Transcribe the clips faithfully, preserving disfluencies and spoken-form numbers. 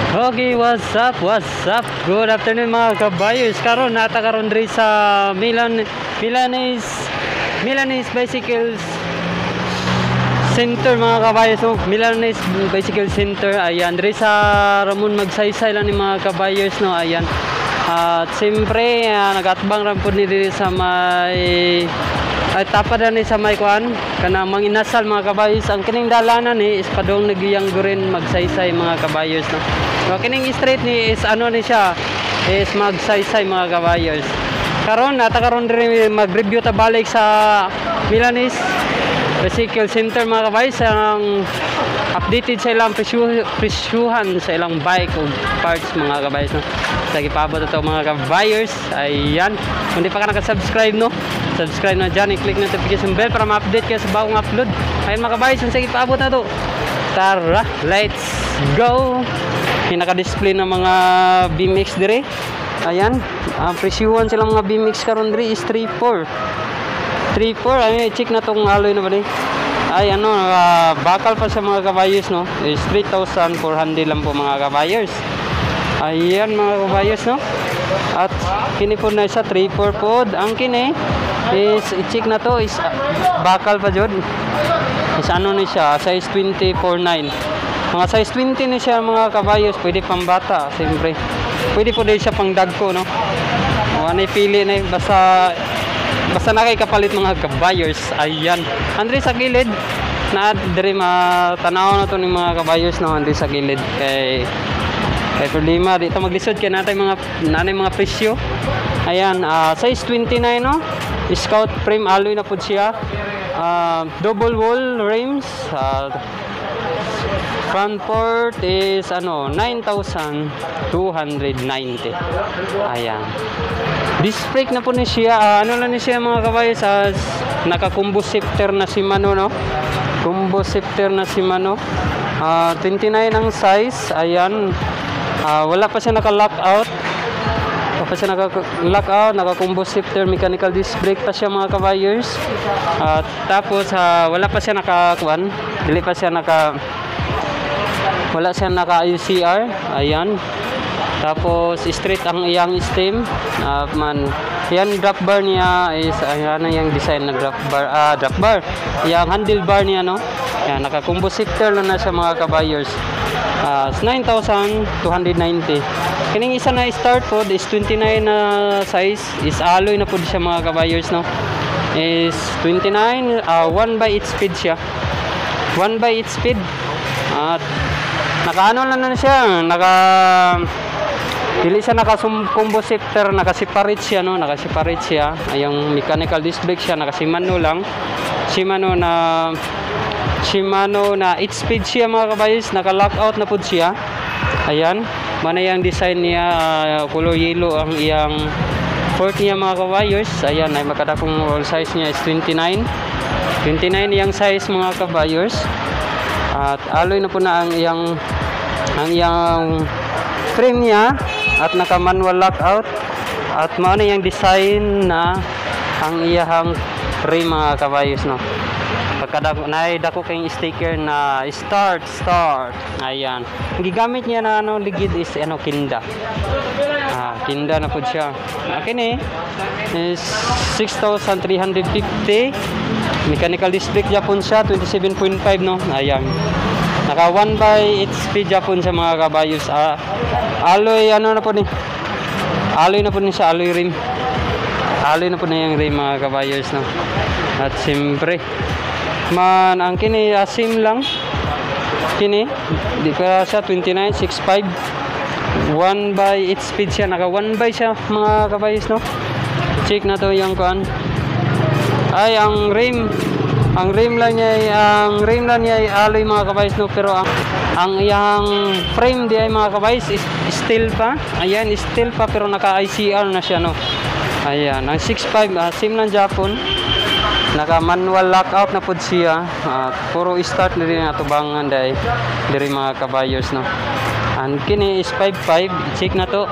Okay, what's up? What's up? Good afternoon mga kabayers. Karon nata karon diri sa Milan Milanese Milanese Bicycles Center mga kabayers. So, Milanese Bicycle Center. Ayan, diri sa Ramon magsaysay lang ni mga kabayers, no. Ayan. At siyempre, uh, nagatbang ram po ni diri sa may ay tapad ni sa may kuan kana manginasal mga kabayers. Ang kining dalanan ni is padong nagiyang gurin magsaysay mga kabayers, no. So kining street ni is ano ni siya is magsaysay mga kabayers. Karon nata karon diri mag-review ta balik sa Milanese Bicycle Center mga kabayers. Ang updated sa ilang presyu, presyuhan sa ilang bike o parts mga kabayers, no. Sa gipabot ato mga kabayers. Ayan, kung di pa ka naka-subscribe, no, subscribe na dyan, i-click notification bell para ma-update kayo sa bagong upload. Ayun mga kabayers, ang sige paabot na to. Tara, let's go. Yung naka-display ng mga B M X dire. Ayan, ang presyuhan silang mga B M X karon dire is three four. three four, ay check na tong alloy na ba ni. Ay ano, uh, bakal pa sa mga kabayers, no, is three thousand four hundred lang po mga kabayers. Ayan mga kabayers, no. At kini po na isa three four pod. Ang kini is i-check na to is uh, bakal pa jud. Is ano ni siya, size twenty-four nine. Mga size twenty ni siya mga kabayers, pwede pang bata, siyempre. Pwede po din siya pang dagko, no. O anay pili na basta basta na kay kapalit mga kabayers. Ayan. Andre sa gilid na dire matanaw na to ni mga kabayers, no, andre sa gilid kay kay problema dito maglisod kay natay mga nanay mga presyo. Ayan, uh, size twenty-nine, no. Scout frame alloy na pud siya. Uh, double wall rims. Uh, front port is ano nine thousand two hundred ninety. Ayan. Disc brake na po ni siya. Uh, ano lang ni siya mga kabayers, uh, naka-combo shifter na Shimano, no. Combo shifter na Shimano. Uh, twenty-nine ang size. Ayan. Uh, wala pa siya naka-lockout. Wala pa siya naka-lockout, naka-combo shifter, mechanical disc brake pa siya mga kabayers. Uh, tapos uh, wala pa siya naka-kuan. Dili pa siya naka wala siya naka-U C R. Ayan. Tapos straight ang iyang stem. Uh, man, yan drop bar niya is ayan na yung design na drop bar. Ah, uh, drop bar. Yang handlebar niya, no. Yan, naka-combo shifter na na siya mga kabayers. Uh, nine thousand two hundred ninety. Kining isa na start pod is twenty-nine na uh, size, is alloy na pod siya mga kabayers, no. Is twenty-nine, uh, one by eight speed siya. one by eight speed. At naka-ano lang na siya, naka dili siya naka-combo shifter, naka-separate siya, no, naka-separate siya. Ayong mechanical disc brake siya, naka-Shimano lang. Shimano na Shimano na eight speed siya mga kabayers, naka-lockout na pod siya. Ayan, mana yang design niya, uh, color yellow ang iyang port niya mga kabayers. Ayan, ay makadakong roll size niya is twenty-nine. twenty-nine yang size mga kabayers. At alloy na po na ang iyang ang iyang frame niya at naka manual lockout. At mao na yang design na ang iyang frame mga kabayers, no. Pagkadako na dako kay sticker na start start. Ayan. Ang gigamit niya na ano ligid is ano kinda. Ah, kinda na pud siya. Kini is six thousand three hundred fifty. Mechanical disc brake Japon siya twenty-seven point five, no. Ayan. Naka one by eight speed Japon sa mga kabayos. Ah, alloy ano na po ni. Alloy na po ni siya, alloy rim. Alloy na po na yung rim mga kabayos, no. At siyempre man ang kini asim lang kini di pa siya twenty-nine sixty-five, one by eight speed siya, naka one by siya mga kabayos, no. Check na to yung kuan. Ay ang rim ang rim lang niya ang rim lang niya ay alloy mga kabayos, no, pero ang ang iyang frame di ay mga kabayos is steel pa. Ayan, steel pa pero naka I C R na siya, no. Ayan, ang sixty-five uh, sim lang Japon. Naka manual lockout na pod siya. Uh, puro start na rin atubangan dai diri mga kabayers, no. Ang kini is fifty-five. Check na to.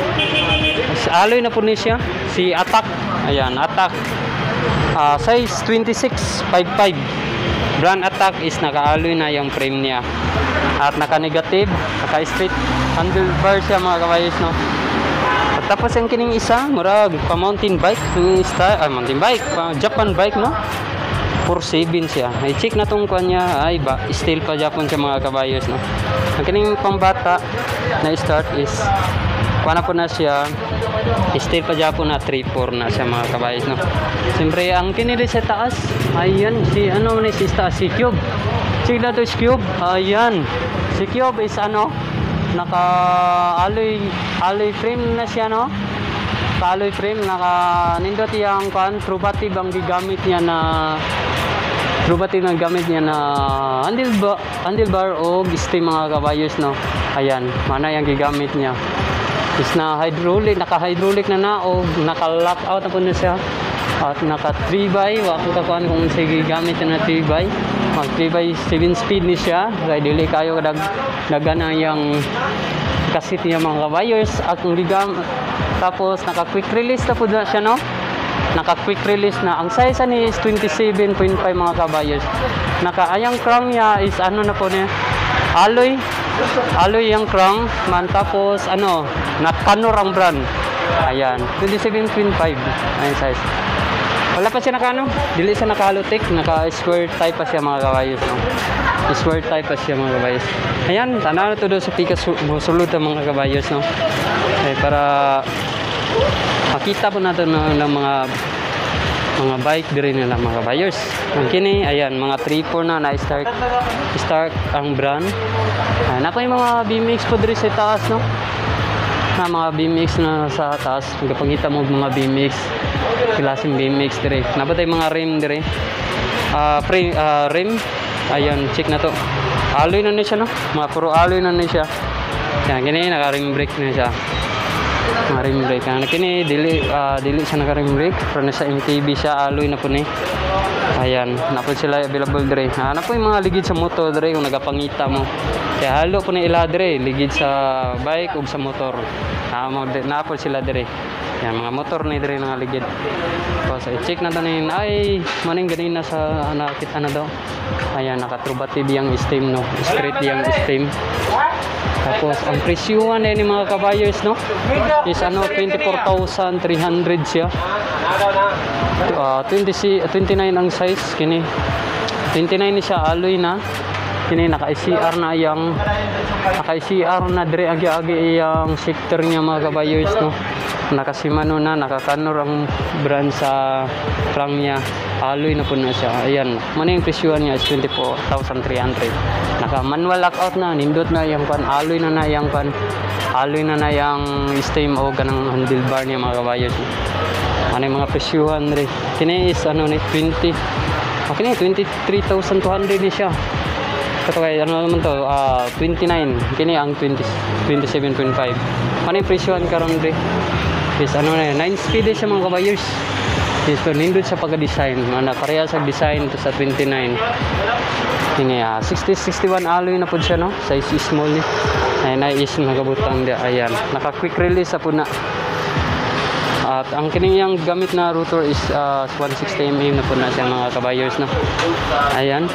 Alloy na pod ni siya. Si Attack. Ayan, Attack. Uh, size twenty-six, fifty-five. Brand Attack is naka-alloy na yung frame niya. At naka-negative, naka-straight handlebar siya mga kabayos no. At tapos yung kining isa, murag pa mountain bike, yung style, ah, mountain bike, pa Japan bike no. four seven siya. Ay check na tong kanya, ay ba, steel pa Japan siya mga kabayos no. Ang kining pambata na start is kuha na po na siya, steel pa Japan na three four na siya mga kabayos no. Siyempre ang kinili sa taas, ayan si ano ni si taas, si Cube. Check na to si Cube. Ayan. Si Cube is ano, naka alloy alloy frame na siya no. Alloy frame, naka nindot yang kan probative ang gigamit niya na probative ang gamit niya na handlebar handlebar o steam mga kabayos no. Ayan, mana yang gigamit niya. Is na hydraulic, naka hydraulic na na o naka lock out na po na siya. At naka three by, wa ko kakuan kung sige gamit na three by. Mag three by seven speed ni siya. Kaya dili kayo dag dagana yang kasit niya mga kabayos at ang ligam. Tapos naka quick release na po na siya no. Naka quick release na. Ang size ni is twenty-seven point five mga kabayos. Naka ayang crank niya is ano na po niya. Alloy. Alloy yung crank man, tapos ano, Nakanor ang brand. Ayan, twenty-seven point five ayun size. Wala pa siya naka ano, dili siya naka halotek, naka square type pa siya mga kabayos no. Square type pa siya mga kabayos. Ayan, tanaw na to do sa pika sulod ng mga kabayos no. Eh, para makita po natin ng, ng mga mga bike diri nila mga kabayos. Ang kini ayan mga three four na na start start ang brand. Ayan, ako yung mga B M X po diri sa taas no. Na mga B M X na sa taas, magpangita mo mga B M X klaseng B M X dire. Nabatay mga rim dire. Ah uh, frame uh, rim. Ayan, check na to. Alloy na ni siya no. Mga puro alloy na ni siya. Yan kini naka rim brake na siya. Mga rim brake. Ano kini dili uh, dili siya naka rim brake, pero nasa M T B siya alloy na po ni. Ayan, napod sila available dire. Ah, na po yung mga ligid sa motor dire kung nagapangita mo. Kaya halo po na ila dire, ligid sa bike ug sa motor. Ah, mo napod sila dire. Yan mga motor ni dire nga ligid. So, i-check na tanin ay maning ganina sa ana kita na daw. Ayan, naka-trubative yang steam no. Straight yang steam. Tapos ang presyuhan ni mga kabayos no is ano twenty-four thousand three hundred siya. Uh, twenty, twenty-nine ang size kini. twenty-nine ni siya alloy na. Kini naka I C R na yang naka I C R na dire agi-agi yang shifter niya mga kabayos no. Naka Shimano na, naka Kanor ang brand sa crank niya. Alloy na po na siya. Ayan, man yung presyuhan niya is twenty-four thousand three hundred. Naka manual lockout na, nindot na yung pan, alloy na na yung pan, alloy na na yung steam o ganang handlebar niya mga kabayos. Ano yung mga presyuhan rin. Kini is ano ni twenty. Okay na, twenty-three thousand two hundred ni siya. Ito kaya ano naman to, uh, twenty-nine. Kini ang twenty, twenty-seven point five. Ano yung presyuhan karon rin. Is ano na nine speed siya mga kabayos. Is so nindot sa pagka-design. Mana pareha sa design to sa twenty-nine. Ini ah sixty sixty-one alloy na pud siya no. Size small ni. Ay na is nagabutang dia. Ayan, naka quick release sa pud na. At ang kining yang gamit na rotor is uh, one sixty millimeter na pud na siya mga kabayos no. Ayan.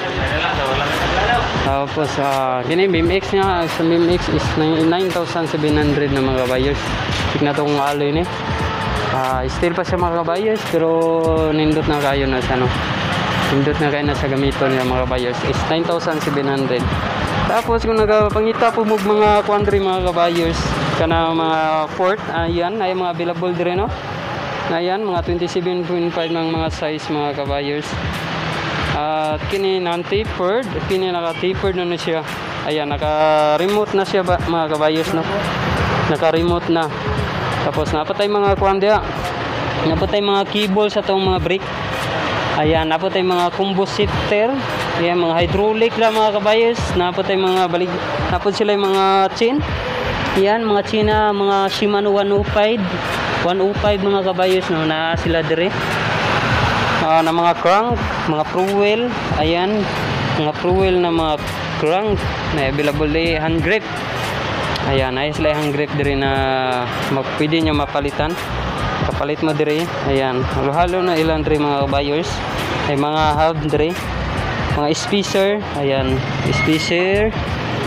Tapos uh, kini B M X niya, sa B M X is nine thousand seven hundred na mga kabayos. Tignan tong alloy ni. Uh, still pa siya mga kabayos pero nindot na kayo na sa no. Nindot na kayo na sa gamiton niya mga kabayos is nine thousand seven hundred. Tapos kung nagapangita po mo mga quandary mga kabayos kana mga port, ayan ay mga available dire no. Ayan mga twenty-seven point five ng mga size mga kabayos. At uh, kini non-tapered, kini naka-tapered na na siya. Ayan, naka-remote na siya ba, mga kabayos no. Naka-remote na. Tapos napatay mga kuandya. Napatay mga cable sa tong mga brake. Ayan, napatay mga combo shifter. Ayan, mga hydraulic lang mga kabayos. Napatay mga balig, napod sila yung mga chain. Ayan, mga China, mga Shimano one oh five. one oh five mga kabayos no, na sila dire. Uh, na mga crank, mga pro-wheel, ayan, mga pro-wheel na mga crank na available di hand grip. Ayan, ayos lang hand grip dire na pwede nyo mapalitan. Kapalit mo dire, ayan. Halo-halo na ilan dire mga kabayos. Ay mga hub dire, mga spacer, ayan, spacer.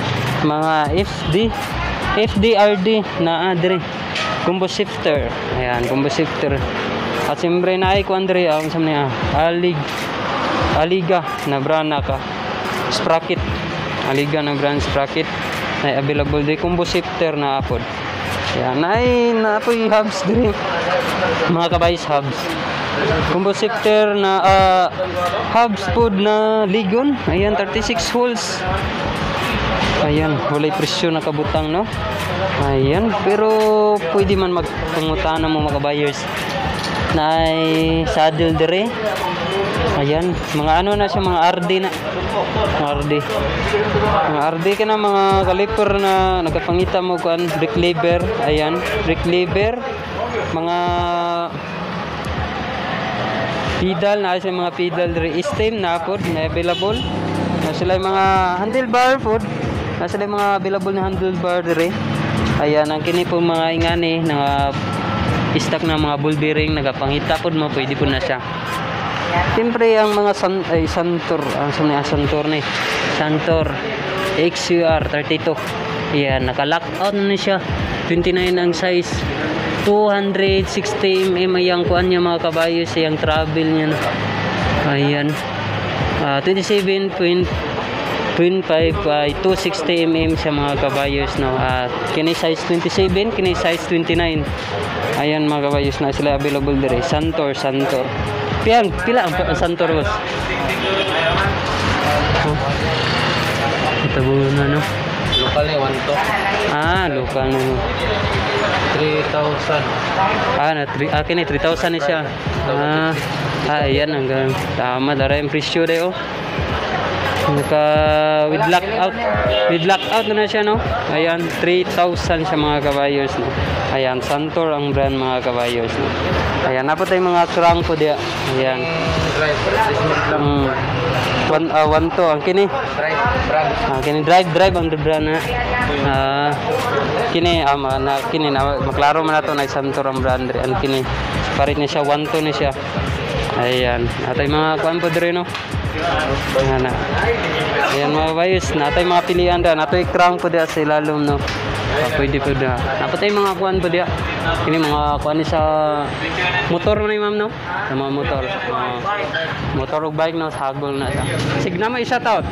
mga F D F D R D na adre combo shifter. Ayan, combo shifter. At siyempre na ay kuan diri ang sa niya alig aliga na brana ka sprocket. Aliga na brand sprocket na available di combo shifter na apod. Ayan, ay na apoy hubs diri mga kabayos, hubs combo shifter na uh, hubs pod na ligon. Ayan, thirty-six holes. Ayan, walay presyo na kabutang, no? Ayan, pero pwede man magpangutana mo mga buyers na ay saddle dire. Ayan, mga ano na siya, mga R D na. Mga R D. Mga R D ka na, mga caliper na nagapangita mo kuan, brake lever. Ayan, brake lever. Mga pedal na siya, mga pedal dire. Stem na pod na available. Na sila yung mga handlebar pod. Na sila yung mga available na handlebar dire. Ayan, ang kini po mga ingani na stock na mga ball bearing nagapangita pod mo, pwede po na siya. Siyempre ang mga san, ay, Santor, ang sumaya Santor ni Santor X U R thirty-two. Ayan, naka-lockout na siya. twenty-nine ang size. two hundred sixty millimeters ay ang kuan niya mga kabayos, yung travel niya. Ayan. Uh, twenty-seven point five by two hundred sixty millimeters siya mga kabayos, no. At uh, kini size twenty-seven, kini size twenty-nine. Ayan mga kabayos, na sila available dire. Santor, Santor. Pian, pila ang Santor boss? Oh. Ito na, no. Local ni one to. Ah, local na, no. three thousand. Ah, na three, ah, kini three thousand ni siya. Ah, ah, ayan hanggang tama dara yung presyo de, oh. Naka with lockout, with lockout na, na siya, no. Ayan, three thousand siya mga kabayos, no. Ayan, Santor ang brand mga kabayos, no. Ayan, napot tayong mga crank po diya. Ayan. Mm. One, uh, one to ang kini. Ah, kini drive drive ang brand na. Ah, kini ama um, na kini na maklaro man nato na Santor ang brand ang kini. Parit ni siya one to ni siya. Ayan, atay mga kuan po dire, no. Ayan na. Ayan mga bayos, natay mga pilihan da, natay crank po diya sa ilalom, no. Ah, pwede po diya. Napatay mga kuan po diya. Kini mga kuan ni sa motor na ni ma'am, no. Sa mga motor. Uh, motor ug bike, no, sagol na siya. Sig na may shout out.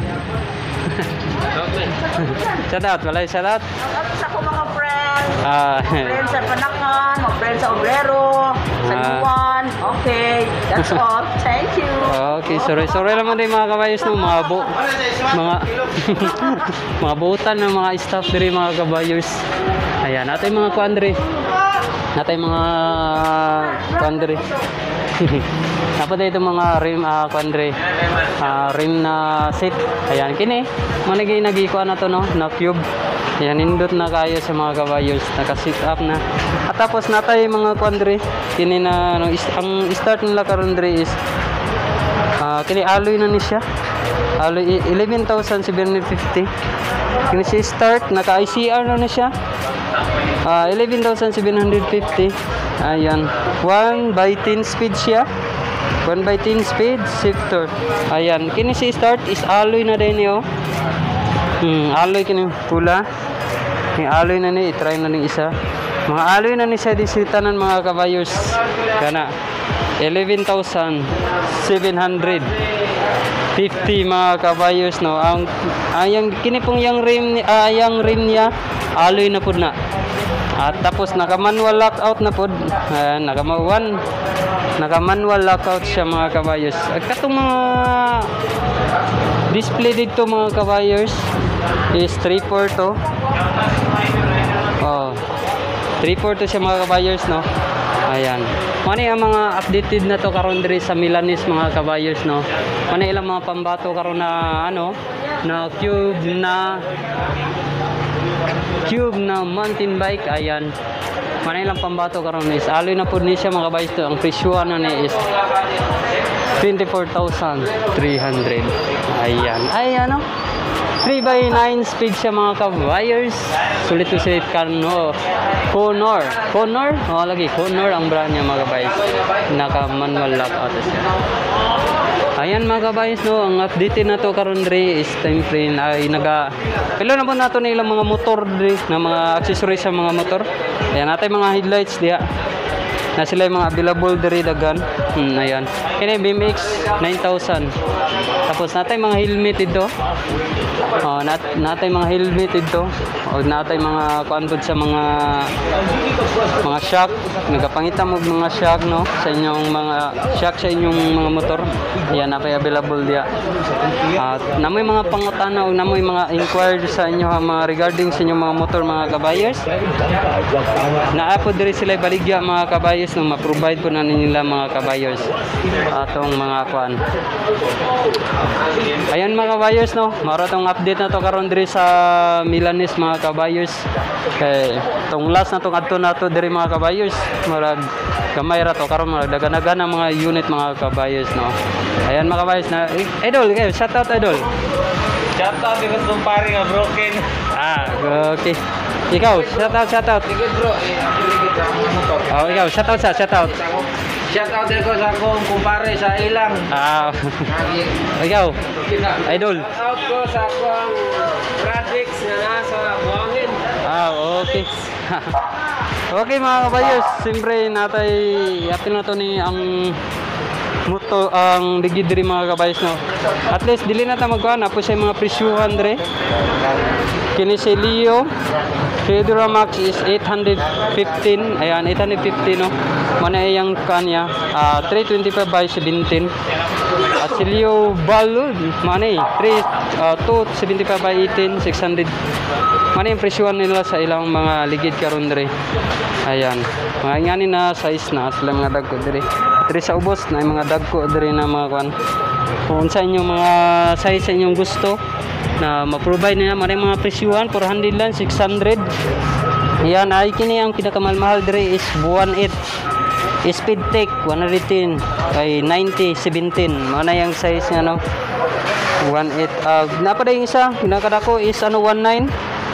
Shout out, wala shout out. Sa ko mga friends. Ah, Friends sa Panakan, mga friends sa Obrero, sa Ah. Luwan. Okay, that's all. Thank you. okay, sorry, sorry naman din mga kabayos, no, mga bu mga mga buutan ng mga staff diri mga kabayos. Ayan, natay mga kuan diri. Natay mga kuan diri. Dapat ito mga rim uh, kuan diri. Uh, rim na set. Ayan kini, managi nagikuan na to, no, na cube. Ayan, indot na kayo sa mga kabayos, naka-sit up na. At tapos natay mga kuan diri. Kini na no, is, ang start nila karon diri is uh, kini alloy na ni siya. Alloy eleven thousand seven hundred fifty. Kini si start naka I C R na ni siya. Uh, eleven thousand seven hundred fifty. Ayan, one by ten speed siya. one by ten speed shifter. Ayan, kini si start is alloy na din yo. Hmm, alloy kini pula. Ni alloy na ni, i-try na ni isa. Mga alloy na ni siya disitanan mga kabayos. Kana eleven thousand seven hundred fifty mga kabayos, no. Ang ayang kini pong yang rim ni uh, yang rim niya alloy na pud na. At tapos naka manual lockout na pod. Ayan, naka one naka manual lockout siya mga kabayos. At katong mga display dito mga kabayos is three four to. Oh. three four to siya mga kabayos, no. Ayan. Mani ang mga updated na to karon diri sa Milanis mga kabayos, no. Mani ilang mga pambato karon na ano, na cube na cube na mountain bike. Ayan, manay lang pambato karon is aloy na pud ni siya mga kabayos. To ang presyo na ni is twenty-four thousand three hundred. Ayan, ay ano, three by nine speed siya mga kabayos. Sulit to sulit kan, no. Conor Conor oh lagi Conor ang brand niya mga kabayos. Naka manual lockout siya. Ayan mga kabayos no, ang update na to karon dre is time frame ay naga pilo na po nato na ilang mga motor dre na mga accessories sa mga motor. Ayan natay mga headlights diha. Na sila yung mga available dre dagan. Hmm, ayan. Kini B M X nine thousand. Tapos natay mga helmet dito. Oh, nat natay mga helmet dito. O natay mga kuan pod sa mga mga shock, nagapangita mo mga shock no sa inyong mga shock sa inyong mga motor. Yan na pay available dia. At namoy mga pangutana o namoy mga inquiry sa inyo ha, mga regarding sa inyong mga motor mga kabayers. Naa po diri sila baligya mga kabayers no ma-provide po na nila mga kabayers atong mga kuan. Ayan mga kabayers no, maro tong update na to karon diri sa Milanese mga kabayers. Kay tong last na tong adto nato diri mga kabayers, murag gamay ra to karon murag dagan-dagan ang mga unit mga kabayers no. Ayan mga kabayers na eh, idol, eh, shout out idol. Shout out because kumpare nga broken. Ah, okay. Ikaw, shout out, shout out. Sige bro, eh, ligid ang motor. Oh, ikaw, shout out sa, shout out. Shout out din ko sa akong kumpare sa ilang. Ah, ikaw, idol. Shout out ko sa akong projects na nasa buhangin. Ah, okay. Okay mga kabayos, siyempre natay atin na to ni ang moto ang ligid diri mga kabayos no. At least dili na ta magkuan na po sa mga presyuhan dre. Kini si Leo Fedora Max is eight fifteen. Ayan, eight fifteen no. Mana yang kanya uh, three twenty-five by seventeen. At si Leo Balud mana eh three uh, two seventy-five by eighteen six hundred. Mana yung presyuhan nila sa ilang mga ligid karon dre. Ayan. Mga ngani na size na sila mga dagko dre. Dre sa ubos na yung mga dagko dre na mga kwan. Kung sa inyong mga size sa inyong gusto na ma-provide nila mga mga presyuhan four hundred lang six hundred. Ayan, ay kini ang pinakamalmahal dre is one eight. Speed Tech one ten kay ninety seventeen. Mana yung size nga no? one eight. Uh, napada yung isa, pinakadako is ano one nine.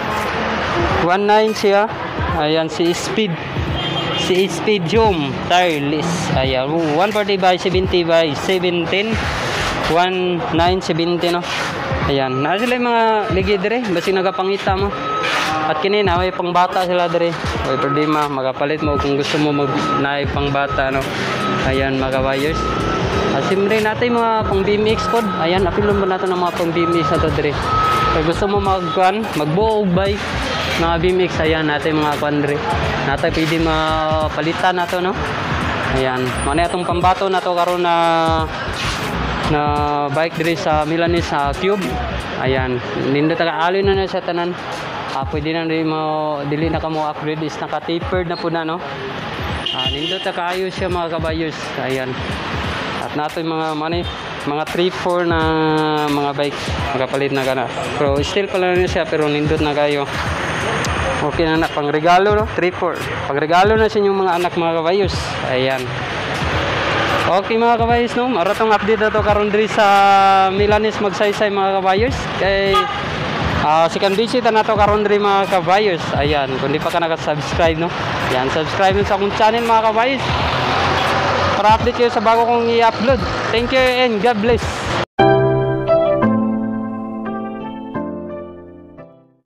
one nine siya. Ayan si Speed. Si Speed Zoom tireless. Ayan, one forty by seventy by seventeen. one nine seventy no. Ayan, na sila yung mga ligid dire, basi nagapangita mo. At kini na may pangbata sila dire. Oy problema, magapalit mo kung gusto mo mag naay pangbata no. Ayan mga kabayers. At simre natin mga pang B M X pod. Ayan, apilon mo natin ng mga pang B M X ato dire. Kung gusto mo magkuan, magbuog bike mga B M X, ayan natin mga kuan dire. Natay pwede mapalitan nato no. Ayan, mana atong pambato nato karon na na bike dire sa Milanese sa Cube. Ayan, nindot ka alin na na sa tanan. Ah, pwede na rin mo dili na ka mo upgrade is naka tapered na po na no. Ah, nindot ka kaayos siya mga kabayos. Ayan. At nato yung mga money mga three four na mga bike magapalit na kana. Pero still pala na siya pero nindot na kayo. Okay na na pang regalo no, three four. Pang regalo na sa inyong mga anak mga kabayos. Ayan. Okay mga kabayos no, maratong update na to karon diri sa Milanese magsaysay mga kabayos. Kay uh, si kan visit na to karon diri mga kabayos. Ayan, kung di pa ka naka-subscribe no. Ayan, subscribe sa akong channel mga kabayos. Para update kayo sa bago kong i-upload. Thank you and God bless.